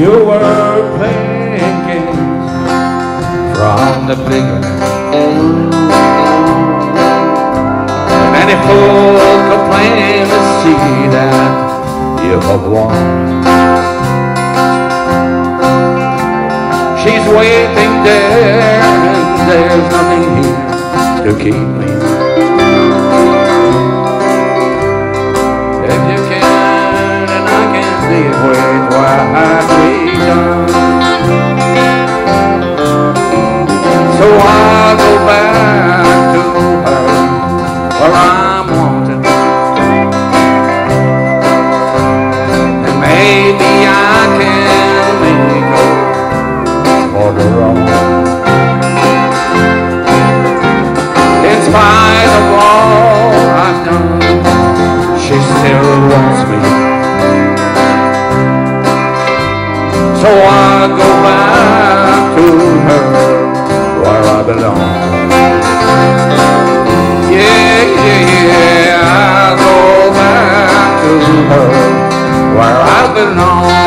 You were playing games from the beginning. Many fools could claim to see that you have won. She's waiting there, and there's nothing here to keep me. If you can, and I can see it, wait while we done. So I'll go back to her where I'm wanted, and maybe I can make up for the wrong. In spite of all I've done, she still wants me. So I'll go back to her where I belong. Yeah, yeah, yeah, I'll go back to her where I belong.